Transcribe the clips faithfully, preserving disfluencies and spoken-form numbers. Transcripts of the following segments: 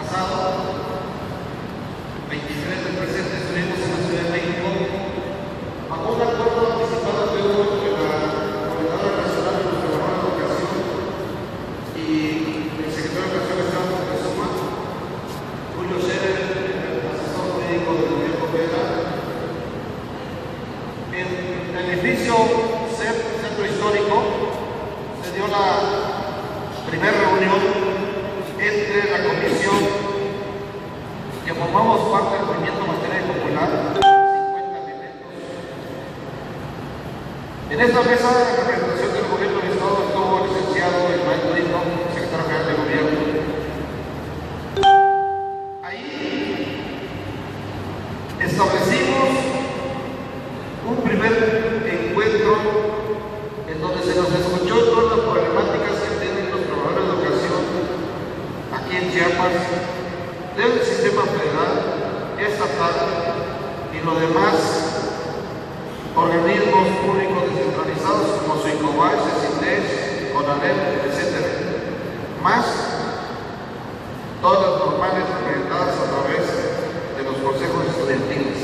pasado, veintitrés del presente, estuvimos en la Ciudad de México bajo un acuerdo anticipado que hubo entre la Coordinadora Nacional de los Trabajadores de Educación y el secretario de Educación Estado Moctezuma, Julio Scherer, el asesor jurídico del gobierno federal. En el edificio Centro Histórico se dio la primera reunión entre la comisión que formamos parte del movimiento Materia Popular, cincuenta elementos. En esta mesa, en representación del gobierno del Estado, estuvo el licenciado Ismael Brito, secretario general de gobierno. Ahí establecimos un primer encuentro en donde se nos escuchó todas las problemáticas que tienen los trabajadores de educación aquí en Chiapas, del sistema federal, estatal y los demás organismos públicos descentralizados como Suicobay, CECITES, CONALEP, etcétera, más todas las normales representadas a través de los consejos estudiantiles.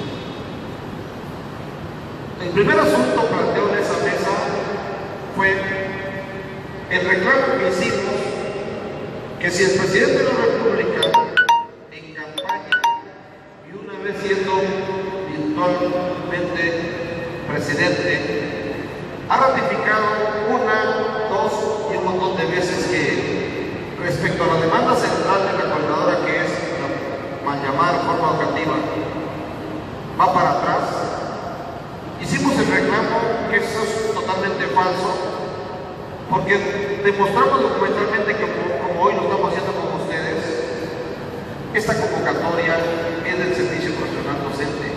El primer asunto planteado en esa mesa fue el reclamo que hicimos que si el presidente de la República, en campaña y una vez siendo virtualmente presidente, ha ratificado una, dos y un montón de veces que respecto a la demanda central de la coordinadora, que es la mal llamada reforma educativa, va para atrás. Hicimos el reclamo que eso es totalmente falso, porque demostramos documentalmente que como, como hoy lo estamos haciendo con ustedes, esta convocatoria es del servicio profesional docente.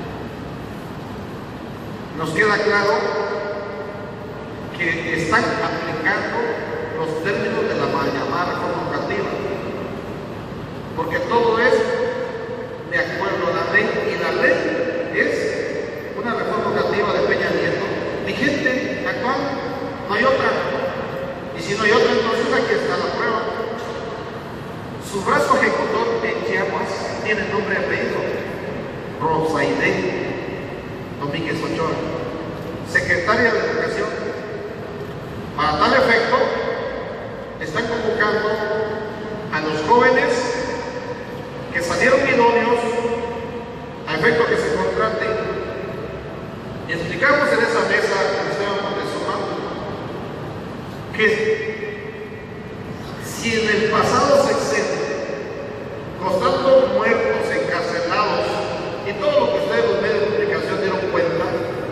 Nos queda claro que están aplicando los términos de la mal llamada reforma educativa, porque todo es de acuerdo a la ley, y la ley es una reforma educativa de Peña Nieto, vigente, actual, no hay otra. Y si no hay otra, entonces aquí está la prueba. Su brazo ejecutor en Chiapas tiene nombre y apellido: Rosaide Domínguez Ochoa, secretaria de Educación. Para tal efecto, están convocando a los jóvenes que salieron idóneos a efecto que se contraten. Y explicamos en esa mesa con Esteban Moctezuma que si en el pasado sexenio, costando muertos, encarcelados y todo lo que ustedes los medios de comunicación dieron cuenta,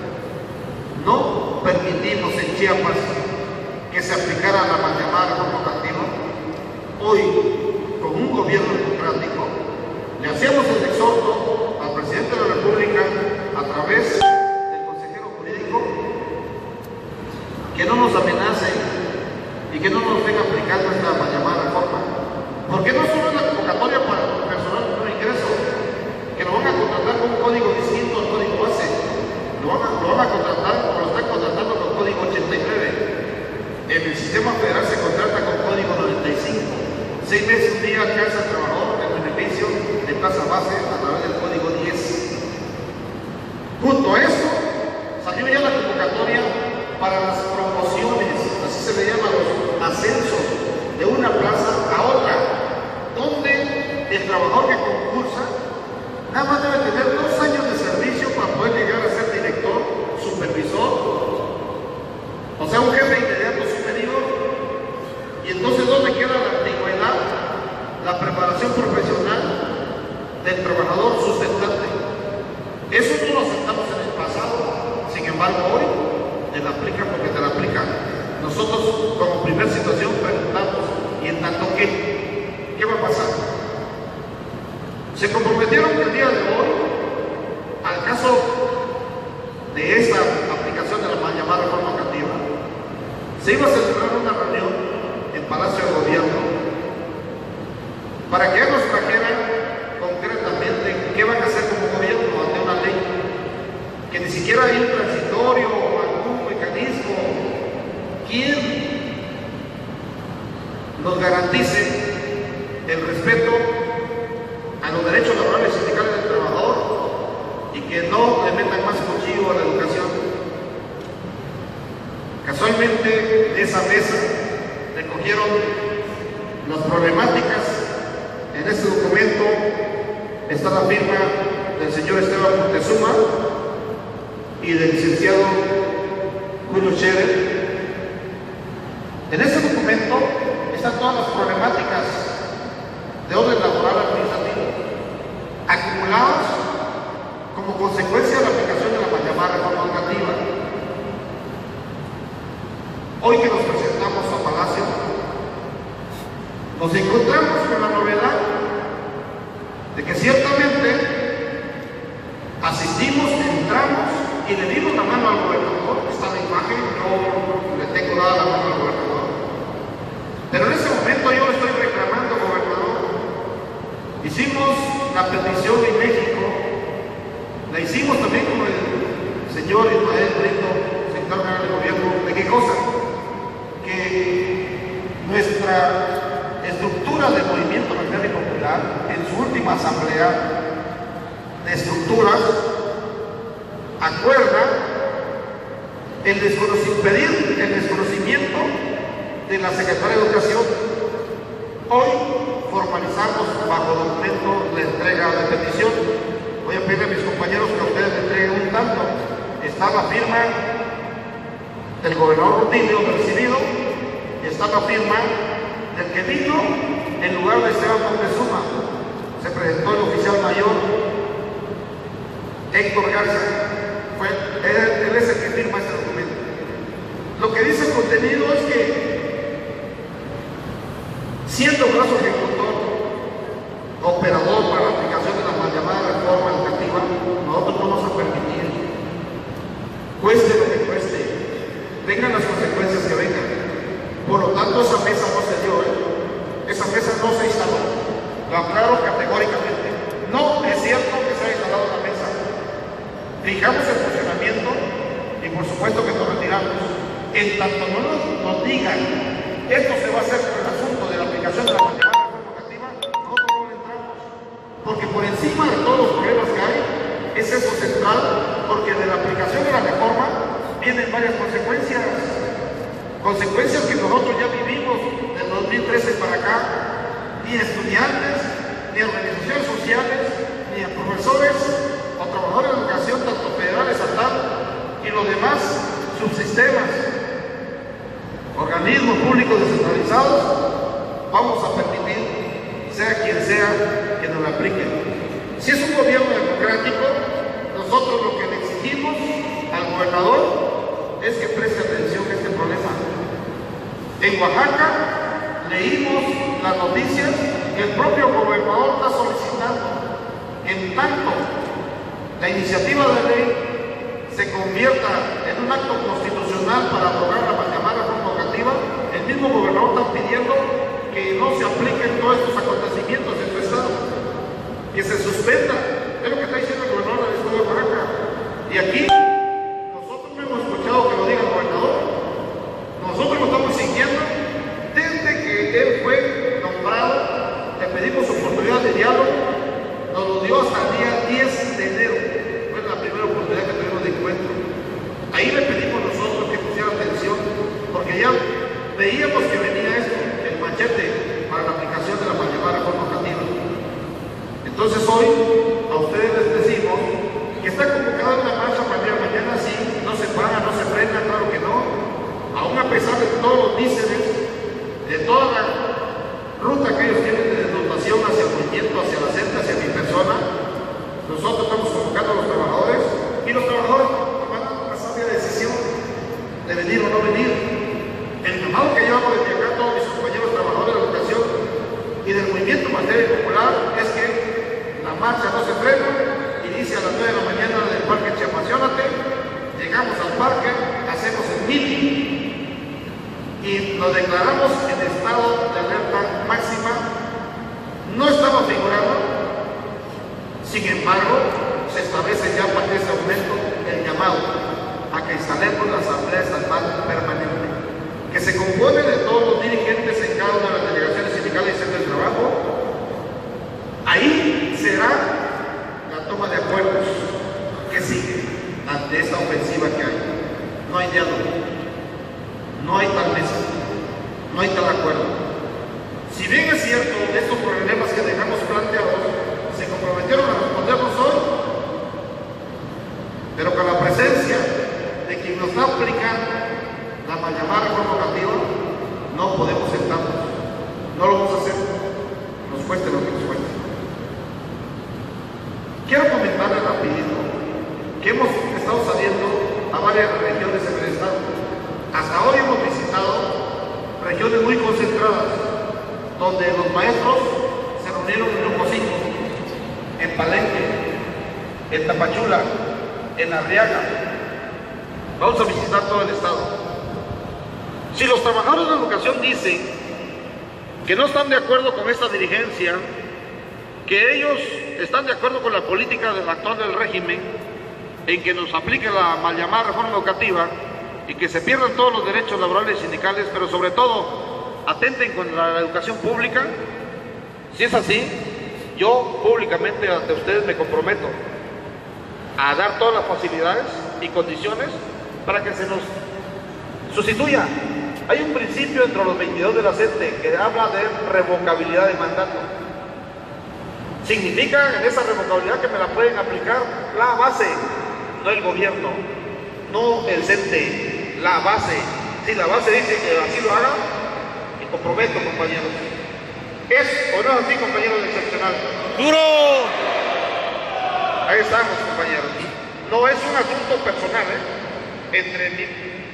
no permitimos en Chiapas que se aplicara la mal llamada reforma educativa, hoy, con un gobierno democrático, le hacíamos el exhorto al presidente de la República a través del consejero jurídico que no nos amenace y que no nos venga aplicando esta mal llamada reforma, porque no solo es la convocatoria para el personal de nuevo ingreso, que lo van a contratar con un código distinto al código base, lo van a, lo van a contratar como lo están contratando con código ochenta y nueve. En el sistema federal se contrata con código noventa y cinco. Seis meses un día alcanza el trabajador el beneficio de tasa base a través del código diez. Junto a esto, salió ya la convocatoria para las promociones, así se le llama, los ascensos de una plaza a otra, donde el trabajador que concursa nada más debe tener dos años de servicio para poder llegar a ser director, supervisor, o sea, un jefe inmediato superior. Y entonces, ¿dónde queda la antigüedad, la preparación profesional del trabajador sustentante? Eso no lo aceptamos en el pasado, sin embargo hoy te la aplican porque te la aplican. Nosotros, como primera situación, preguntamos: ¿y en tanto qué? ¿Qué va a pasar? Se comprometieron que el día de hoy, al caso de esta aplicación de la mal llamada reforma educativa, se iba a celebrar una reunión en Palacio de Gobierno para que ellos nos trajeran concretamente qué van a hacer como gobierno ante una ley que ni siquiera hay un transitorio o algún mecanismo. ¿Quién nos garantice el respeto a los derechos laborales y sindicales del trabajador y que no le metan más cuchillo a la educación. Casualmente, de esa mesa recogieron las problemáticas. En este documento está la firma del señor Esteban Montezuma y del licenciado Julio Scherer. En este documento están todas las problemáticas de orden laboral administrativo acumuladas como consecuencia de la aplicación de la mal llamada reforma educativa. Hoy que nos presentamos a Palacio, nos encontramos con la novedad de que ciertamente asistimos, entramos y le dimos la mano al gobernador. Está la imagen, yo le tengo dada la mano al gobernador. Pero en ese momento yo le estoy reclamando, gobernador. Hicimos la petición en México, la hicimos también con el señor Ismael Brito, secretario general del gobierno. ¿De qué cosa? Que nuestra estructura del movimiento social y popular, en su última asamblea de estructuras, acuerda el desconocimiento, pedir el desconocimiento de la Secretaría de Educación. Hoy formalizamos bajo documento la entrega de petición. Voy a pedirle a mis compañeros que a ustedes le entreguen un tanto. Está la firma del gobernador Rutilio recibido y está la firma del que vino en lugar de Esteban Montezuma. Se presentó el oficial mayor Héctor Garza. Fue, él, él es el que firma este documento. Lo que dice el contenido es que, siendo brazo ejecutor, operador para la aplicación de la mal llamada reforma educativa, nosotros no vamos a permitir, cueste lo que cueste, vengan las consecuencias que vengan. Por lo tanto, esa mesa no se dio, ¿eh? Esa mesa no se instaló. Lo aclaro categóricamente. No es cierto que se haya instalado la mesa. Fijamos el funcionamiento y por supuesto que nos retiramos. En tanto no nos, nos digan esto se va a hacer por el asunto de la aplicación de la mal llamada reforma educativa, nosotros no le entramos. Porque por encima de todos los problemas que hay, es eso central, porque de la aplicación de la reforma vienen varias consecuencias. Consecuencias que nosotros ya vivimos del dos mil trece para acá. Ni estudiantes, ni organizaciones sociales, ni profesores o trabajadores de educación, tanto federal, estatal y los demás subsistemas, organismos públicos descentralizados, vamos a permitir, sea quien sea, que nos lo apliquen. Si es un gobierno democrático, nosotros lo que le exigimos al gobernador es que preste atención a este problema. En Oaxaca leímos las noticias que el propio gobernador está solicitando, en tanto la iniciativa de ley se convierta en un acto constitucional para aprobar la mal llamada reforma educativa, el mismo gobernador está pidiendo que no se apliquen todos estos acontecimientos en su estado, que se suspenda. Es lo que está diciendo el gobernador del estado de Oaxaca. Y aquí nosotros no hemos escuchado que lo diga el gobernador. Nosotros lo estamos siguiendo desde que él fue nombrado. Le pedimos oportunidad de diálogo, nos lo dio hasta el día diez de enero. Fue la primera oportunidad que tuvimos de encuentro. Ahí le pedimos nosotros que pusiera atención, porque ya veíamos que venía esto, el machete para la aplicación de la mal llamada reforma educativa. Entonces hoy a ustedes les decimos que está convocada una marcha mañana, mañana sí, no se para, no se frena, claro que no. Aún a pesar de todos los díceres, de toda la ruta que ellos tienen de denotación hacia el movimiento, hacia la gente, hacia mi persona, nosotros estamos convocando a los trabajadores y los trabajadores tomando una sabia decisión de venir o no venir. El llamado que yo hago desde acá a todos mis compañeros trabajadores de la educación y del movimiento materia popular es que la marcha no se frena, inicia a las nueve de la mañana del Parque Chiapaciónate, llegamos al parque, hacemos el meeting y nos declaramos en estado de alerta máxima. No estaba figurado, sin embargo, se establece ya para ese momento el llamado a que instalemos la Asamblea Estatal Permanente, que se compone de todos los dirigentes en cada una de las delegaciones sindicales y centros de trabajo, Si bien es cierto, estos problemas que dejamos planteados se comprometieron a respondernos hoy, pero con la presencia de quien nos está aplicando la mal llamada reforma educativa, no podemos sentarnos, no lo vamos a hacer, nos cueste lo que nos cueste. Quiero comentarles rapidito que hemos estado saliendo a varias regiones en el estado. Hasta hoy hemos visitado regiones muy concentradas, donde los maestros se reunieron en Ocosingo, en Palenque, en Tapachula, en Arriaga. Vamos a visitar todo el estado. Si los trabajadores de la educación dicen que no están de acuerdo con esta dirigencia, que ellos están de acuerdo con la política del actual del régimen, en que nos aplique la mal llamada reforma educativa y que se pierdan todos los derechos laborales y sindicales, pero sobre todo atenten contra la educación pública, si es así, yo públicamente ante ustedes me comprometo a dar todas las facilidades y condiciones para que se nos sustituya. Hay un principio entre los veintidós de la C E N T E que habla de revocabilidad de mandato. Significa en esa revocabilidad que me la pueden aplicar la base, no el gobierno, no el C E N T E, la base. Si la base dice que así lo haga, me comprometo, compañeros. ¿Es o no es así, compañeros de excepcional? ¡Duro! Ahí estamos, compañeros. No es un asunto personal, ¿eh? Entre mi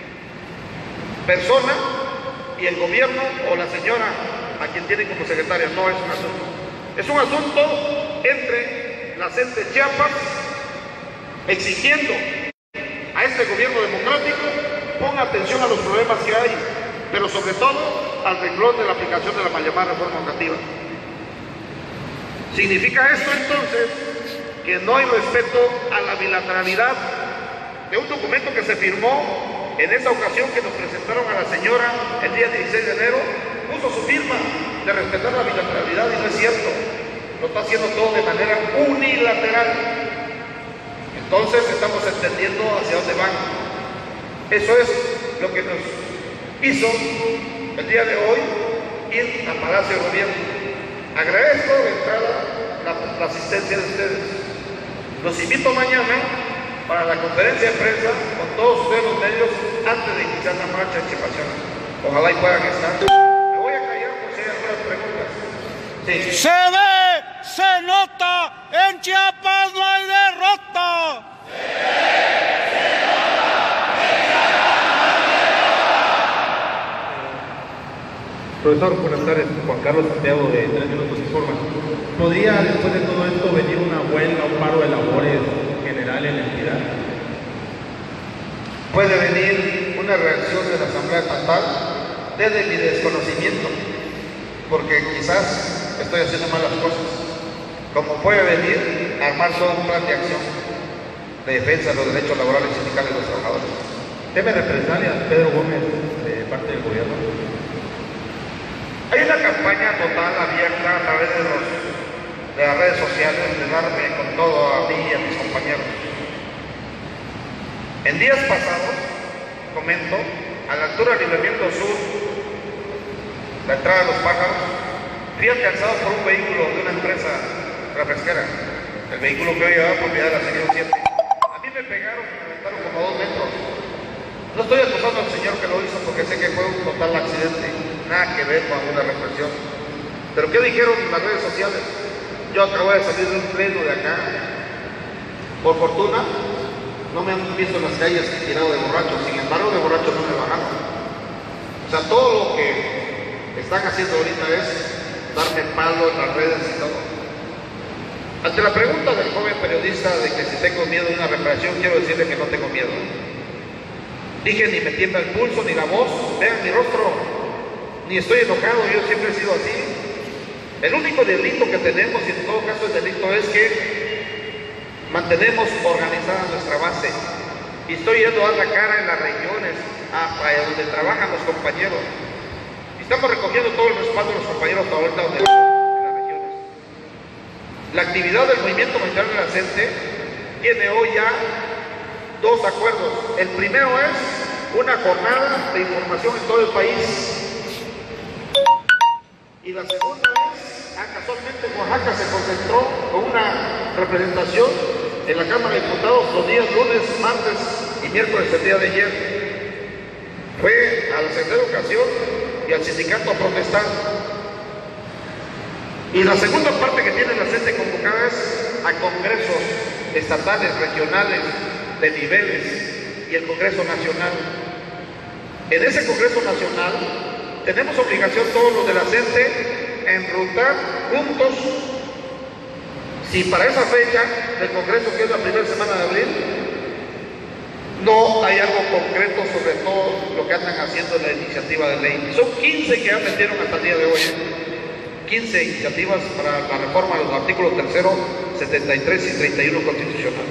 persona y el gobierno o la señora a quien tiene como secretaria, no es un asunto. Es un asunto entre la C E N T E Chiapas exigiendo a este gobierno democrático ponga atención a los problemas que hay, pero sobre todo al renglón de la aplicación de la mal llamada reforma educativa. ¿Significa esto entonces que no hay respeto a la bilateralidad de un documento que se firmó en esa ocasión que nos presentaron a la señora el día dieciséis de enero? Puso su firma de respetar la bilateralidad y no es cierto, lo está haciendo todo de manera unilateral. Entonces estamos entendiendo hacia dónde van. Eso es lo que nos hizo el día de hoy ir al Palacio de Gobierno. Agradezco de entrada la, la asistencia de ustedes. Los invito mañana para la conferencia de prensa con todos ustedes los medios antes de iniciar la marcha en Chipachola. Ojalá y puedan estar. Me voy a callar por si hay algunas preguntas. Sí. Se ve, se nota, en Chiapas no hay derrota. Se ve, se nota, en Chiapas no hay derrota. Profesor, buenas tardes. Juan Carlos Santiago de Tres Minutos Informa. ¿Podría después de todo esto venir una huelga, un paro de labores general en la entidad? Puede venir una reacción de la Asamblea Estatal desde mi desconocimiento, porque quizás estoy haciendo malas cosas, como puede venir a armar todo un plan de acción de defensa de los derechos laborales y sindicales de los trabajadores. ¿Teme represalias Pedro Gómez de parte del gobierno? Hay una campaña total abierta a través de, los, de las redes sociales de darme con todo a mí y a mis compañeros. En días pasados, comento, a la altura del libramiento sur, la entrada de los pájaros, fui alcanzado por un vehículo de una empresa refresquera, el vehículo que hoy llevaba propiedad de la señora siete. A mí me pegaron y me aventaron como a dos metros. No estoy acusando al señor que lo hizo porque sé que fue un total accidente, nada que ver con alguna represión. Pero ¿qué dijeron en las redes sociales? Yo acabo de salir de un pleno de acá, por fortuna, no me han visto en las calles tirado de borrachos, sin embargo de borrachos no me bajaron. O sea, todo lo que están haciendo ahorita es darme palo en las redes y todo. Ante la pregunta del joven periodista de que si tengo miedo de una represión, quiero decirle que no tengo miedo. Dije, ni me tiembla el pulso, ni la voz, vean mi rostro, ni estoy enojado, yo siempre he sido así. El único delito que tenemos, y en todo caso el delito es que mantenemos organizada nuestra base. Y estoy yendo a dar la cara en las regiones, a donde trabajan los compañeros. Y estamos recogiendo todo el respaldo de los compañeros hasta ahorita donde en las regiones. La actividad del movimiento mundial de la C E N T E tiene hoy ya dos acuerdos. El primero es una jornada de información en todo el país. Y la segunda vez, ah, casualmente Oaxaca se concentró con una representación en la Cámara de Diputados los días lunes, martes y miércoles el día de ayer. Fue a la Secretaría de Educación y al sindicato a protestar. Y la segunda parte que tiene la gente convocada es a congresos estatales, regionales, de niveles y el Congreso Nacional. En ese Congreso Nacional tenemos obligación todos los de la gente enrutar juntos, si para esa fecha del Congreso, que es la primera semana de abril, no hay algo concreto sobre todo lo que andan haciendo en la iniciativa de ley. Son quince que ya metieron hasta el día de hoy. quince iniciativas para la reforma de los artículos tercero, setenta y tres y treinta y uno constitucional.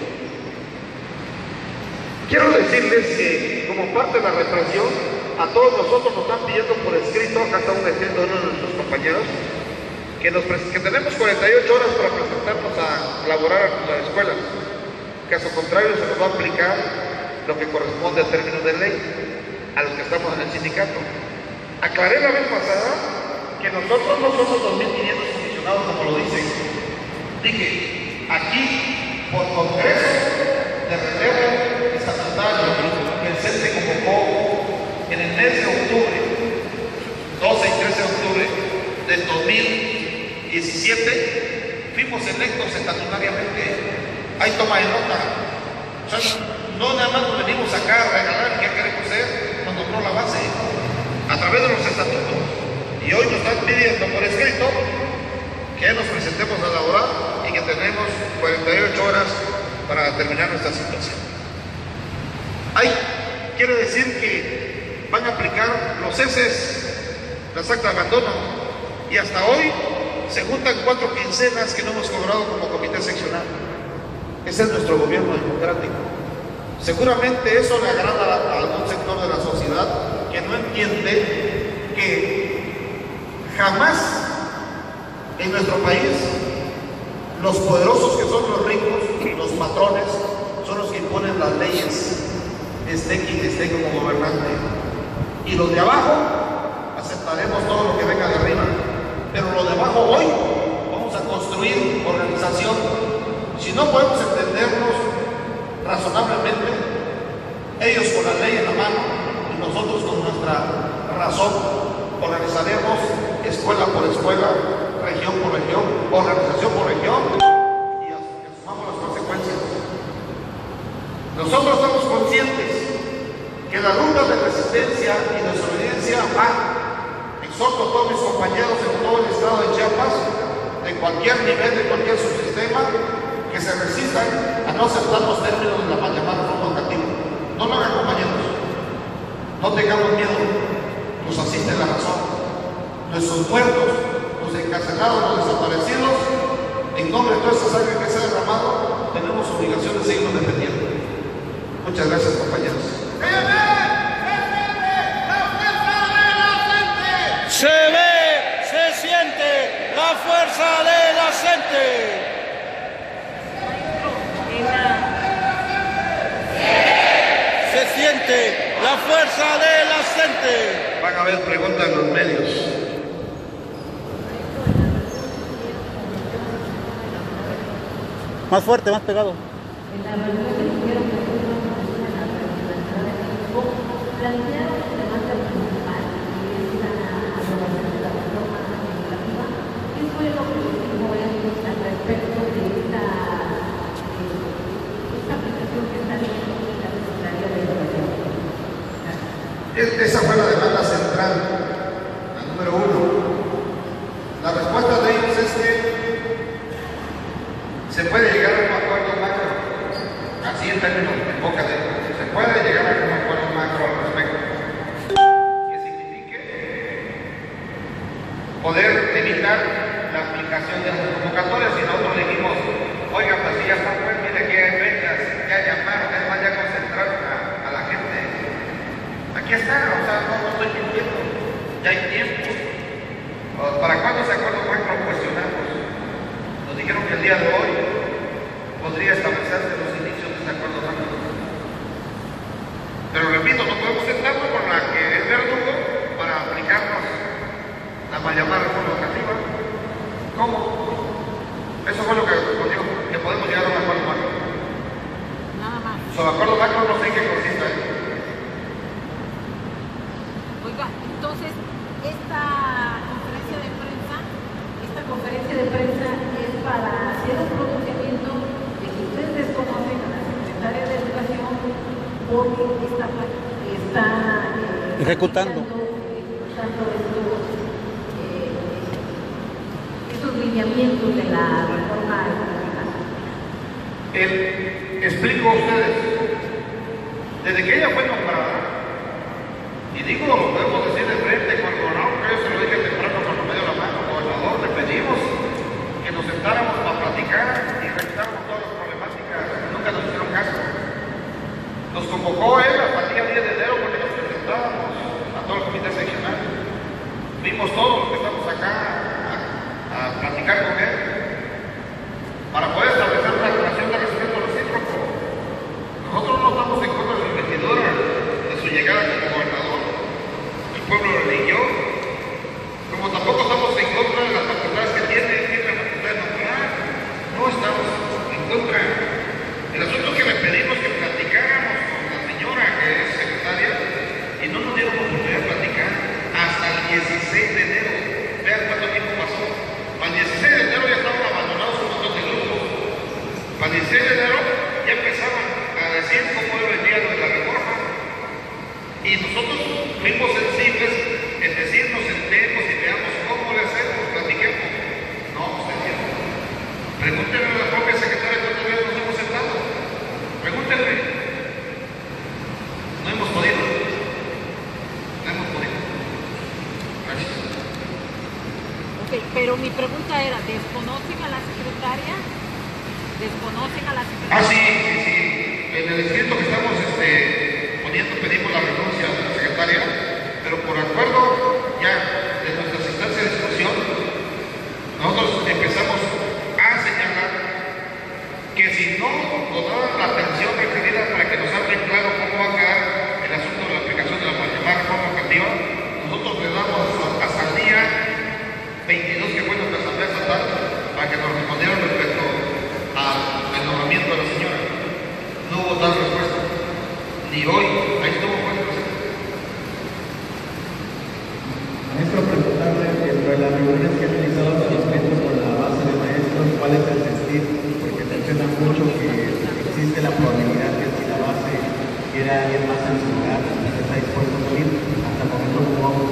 Quiero decirles que como parte de la represión, a todos nosotros nos están pidiendo por escrito, acá está un escrito de uno de nuestros compañeros, que, nos, que tenemos cuarenta y ocho horas para presentarnos a laborar a nuestras escuelas. Caso contrario, se nos va a aplicar lo que corresponde al término de ley a los que estamos en el sindicato. Aclaré la vez pasada que nosotros no somos dos mil quinientos comisionados como lo dicen. Dije, aquí por congreso de relevo estatutario que el C E N se convocó en el mes de octubre, doce y trece de octubre del dos mil diecisiete, fuimos electos estatutariamente. Ahí toma de nota. O sea, no nada más nos venimos acá a regalar qué queremos ser, nos nombró la base a través de los estatutos. Y hoy nos están pidiendo por escrito que nos presentemos a laborar y que tenemos cuarenta y ocho horas para terminar nuestra situación. Ahí quiere decir que van a aplicar los ceses, las actas de abandono, y hasta hoy se juntan cuatro quincenas que no hemos cobrado como comité seccional. Ese es nuestro gobierno democrático. Seguramente eso le agrada a algún sector de la sociedad que no entiende que jamás en nuestro país los poderosos, que son los ricos, los patrones, son los que imponen las leyes, esté quien esté como gobernante. Y los de abajo aceptaremos todo lo que venga de arriba. Pero los de abajo hoy vamos a construir organización. Si no podemos entendernos razonablemente, ellos con la ley en la mano y nosotros con nuestra razón, organizaremos escuela por escuela, región por región, organización por región, y asumamos las consecuencias. Nosotros estamos conscientes que la ruta de resistencia y desobediencia va. Exhorto a todos mis compañeros en todo el estado de Chiapas, de cualquier nivel, de cualquier subsistema, que se resistan a no aceptar los términos de la mal llamada reforma educativa. No lo hagan, compañeros. No tengamos miedo. Nos asiste la razón. Nuestros muertos, los encarcelados, los desaparecidos, en nombre de toda esa sangre que se ha derramado, tenemos obligación de seguirnos defendiendo. Muchas gracias, compañeros. Se ve, se siente la fuerza de la gente. Se siente la fuerza de la gente. Van a haber preguntas en los medios. Más fuerte, más pegado. Esa fue la demanda central, la número uno. La respuesta de ellos es que se puede llegar a un acuerdo macro, así en términos en boca de ellos, se puede llegar a un acuerdo macro al respecto, que signifique poder evitar la aplicación de las convocatorias. Y nosotros dijimos, oiga, pues si ya está pues, mire que hay fechas, ya llamaron, es más, ya concentraron a, a la gente. Aquí está, o sea, no, no estoy mintiendo, ya hay tiempo. ¿Para cuándo se acuerdo macro cuestionamos? Nos dijeron que el día de hoy podría establecerse los inicios de este acuerdo macro. Pero repito, no podemos sentarnos con la que es verdugo para aplicarnos la mal llamada reforma. ¿Cómo? Eso fue lo que respondió, que podemos llegar a un acuerdo macro. Nada más. Su acuerdo macro no sé en qué consiste. ¿eh? Oiga, entonces, esta conferencia de prensa, esta conferencia de prensa es para hacer un pronunciamiento de que ustedes desconocen a la secretaria de Educación porque está, está eh, ejecutando, ejecutando estos, eh, estos lineamientos de la reforma educativa. Eh, explico a ustedes, desde que ella fue nombrada, y digo, lo podemos decir de frente con el gobernador, que yo se lo dije temprano cuando me dio la mano, gobernador, le pedimos que nos sentáramos para platicar y revisáramos todas las problemáticas, nunca nos hicieron caso. Nos convocó él hasta el día diez de enero porque nos presentábamos a todo el comité seccional. Vimos todos los que estamos acá a, a platicar con él para poder establecer una relación de respeto recíproco. Nosotros no estamos en contra de su investidura, de su llegada como gobernador. El pueblo lo eligió, como tampoco estamos en contra de las facultades que tiene, tiene la facultad de nombrar. No estamos en contra. El asunto es que le pedimos que platicáramos con la señora que es secretaria y no nos dieron oportunidad de platicar hasta el dieciséis de enero. Vean cuánto tiempo pasó. Para el dieciséis de enero ya estaban abandonados un montón de grupos. Para el dieciséis de enero ya empezaban a decir cómo venía lo de la reforma. Y nosotros fuimos sensibles en decir, nos sentemos y veamos cómo le hacemos, platiquemos. No, usted tiene. Pregúntenle a la propia secretaria cuántas veces nos hemos sentado. Pregúntenle. No hemos podido. No hemos podido. Gracias. Ok, pero mi pregunta era, ¿desconocen a la secretaria? ¿Desconocen a la secretaria? Ah, sí, sí, sí. En el escrito que estamos este, poniendo pedimos la renuncia de la secretaria, pero por acuerdo ya de nuestras instancias de discusión, nosotros empezamos a señalar que si no nos daban la atención requerida para que nos hable claro cómo va a quedar el asunto de la aplicación de la llamada reforma educativa, nosotros le damos hasta el día veintidós, que fue nuestra asamblea estatal, para que nos respondieran respecto al nombramiento de la señora. No hubo tal respuesta. Ni hoy, ahí estuvo pues presente. Maestro, preguntarle dentro de las reuniones que ha realizado con respecto con la base de maestros, ¿cuál es el sentir? Porque mencionan mucho que existe la probabilidad que si la base quiera alguien más en su lugar, usted está dispuesto a salir. Hasta el momento no vamos.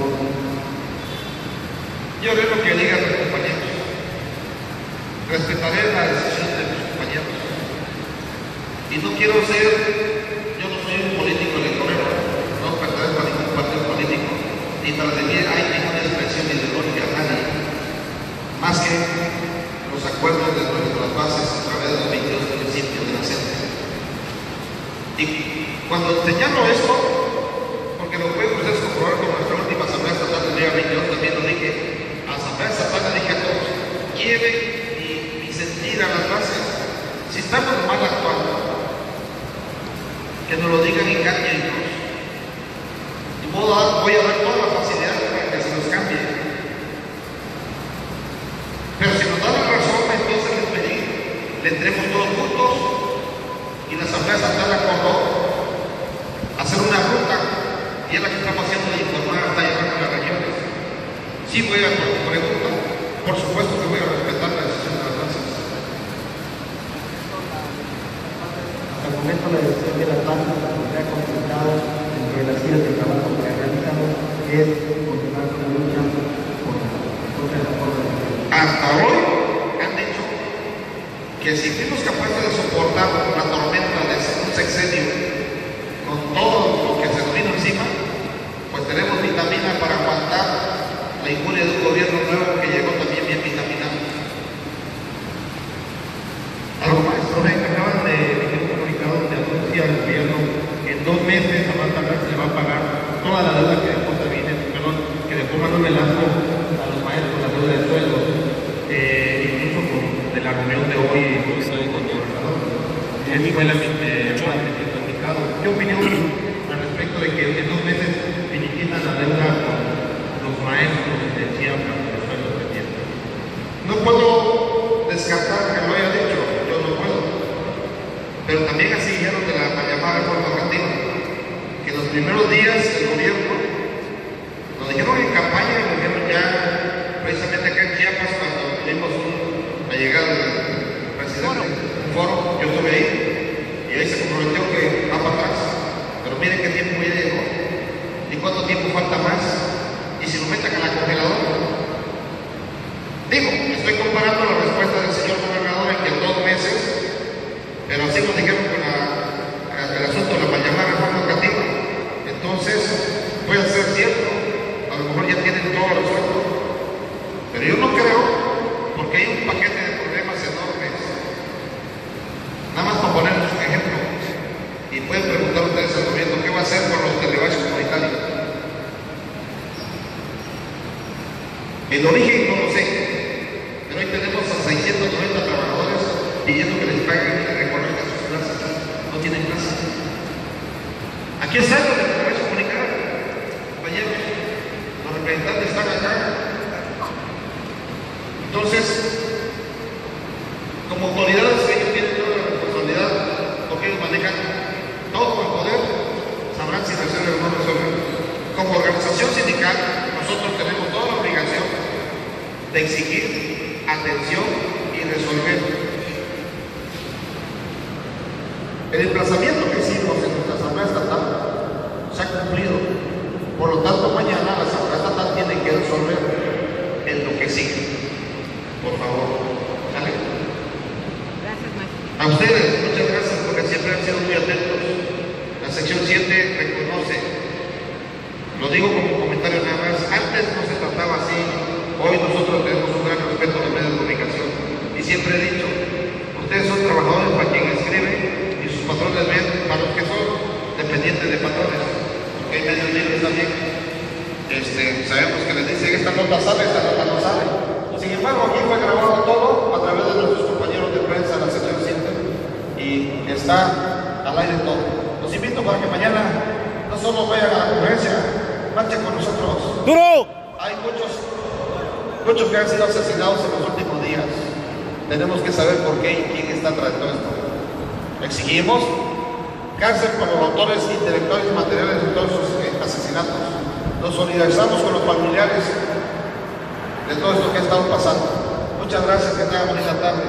Yo haré lo que digan los compañeros. Respetaré la decisión de mis compañeros. Y no quiero ser, yo no soy un político electorero, no pertenezco a ningún partido político, ni tras de mí hay ninguna expresión ideológica a nadie, más que los acuerdos de nuestras bases a través de los veintidós principios de la C E N T E. Y cuando señalo esto, porque lo pueden ustedes comprobar con nuestra última asamblea estatal del día veintidós, también lo dije, a la asamblea estatal le dije a todos, lleven mi, mi sentir a las bases. Si estamos mal actuando, que nos lo digan y cámbiennos. Y voy a dar, voy a dar toda la facilidad para que se los cambie. Pero si nos dan la razón, entonces les pedí, le entremos todos juntos y la asamblea estatal acordó hacer una ruta y es la que estamos haciendo de informar hasta llegar a las regiones. Sí voy a por tu pregunta, por supuesto que voy a respetar la decisión de las bases. Hasta el momento la decisión de las bases, como se ha completado dentro de las giras de trabajo que realizamos, es continuar con la lucha por contra la reforma. Hasta hoy han dicho que si fuimos capaces de soportar la tormenta de un sexenio con todo lo que se nos vino encima, pues tenemos vitamina para aguantar la injuria de un gobierno nuevo que llegó también bien vitaminado. Algo más, me acaban de emitir un comunicado donde anuncia el gobierno que en dos meses a más tardar se le va a pagar toda la deuda que dejó Sabines, perdón, que dejó Manuel Velasco a los maestros, la deuda de sueldos, eh, incluso con, de la reunión de hoy con el gobernador. Ese fue el eh, comunicado. ¿Qué opinión al respecto de que en dos meses finiquitan la deuda con los maestros de Chiapas, los sueldos que tienen? No puedo pero también así dijeron de la mal llamada reforma educativa, que en los primeros días del gobierno, nos dijeron en campaña, y lo dijeron ya precisamente acá en Chiapas, cuando tuvimos un, la llegada del presidente, un foro, yo estuve ahí, y ahí se comprometió que va para atrás, pero miren qué tiempo ya llegó, y cuánto tiempo falta más, y si lo meten a la congeladora. Digo, estoy comparando la respuesta del señor gobernador en que en dos meses, pero así nos dijeron con la, el asunto de la mal llamada reforma educativa. Entonces, puede ser cierto, a lo mejor ya tienen todo resuelto, pero yo no creo, porque hay un paquete de problemas enormes. Nada más para ponerles un ejemplo, y pueden preguntar ustedes al gobierno qué va a hacer con los televisores comunitarios. El origen no lo sé, pero hoy tenemos a seiscientos noventa trabajadores pidiendo que les paguen y recorrer a sus plazas. No tienen plaza. Aquí es algo de lo que voy a comunicar, compañeros. Los representantes están acá. Entonces, como autoridades, ellos tienen toda la responsabilidad porque ellos manejan todo el poder, sabrán si resuelven o no resuelven. Como organización sindical, nosotros tenemos toda la obligación de exigir atención y resolver. El emplazamiento que hicimos en nuestra Asamblea Estatal se ha cumplido. Por lo tanto, mañana la Asamblea Estatal tiene que resolver en lo que sigue. Por favor, ¿sale? Gracias, maestro. A ustedes, muchas gracias porque siempre han sido muy atentos. La sección siete reconoce, lo digo como comentario nada más, antes no se trataba así. Hoy nosotros tenemos un gran respeto a los medios de comunicación y siempre he dicho, ustedes son trabajadores para quien escribe y sus patrones ven para los que son dependientes de patrones, porque hay medios libres también. Este, sabemos que les dicen esta nota sale, esta nota no sale. Sin embargo, aquí fue grabado todo a través de nuestros compañeros de prensa en la sección siete y está al aire todo. Los invito para que mañana no solo vayan a la conferencia, marchen con nosotros. ¡Duro! Hay muchos Muchos que han sido asesinados en los últimos días. Tenemos que saber por qué y quién está tras todo esto. Exigimos cárcel por los autores intelectuales y materiales de todos esos eh, asesinatos. Nos solidarizamos con los familiares de todo esto que ha estado pasando. Muchas gracias, que tengan bonita tarde.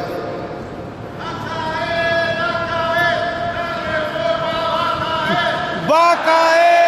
¡Va a caer!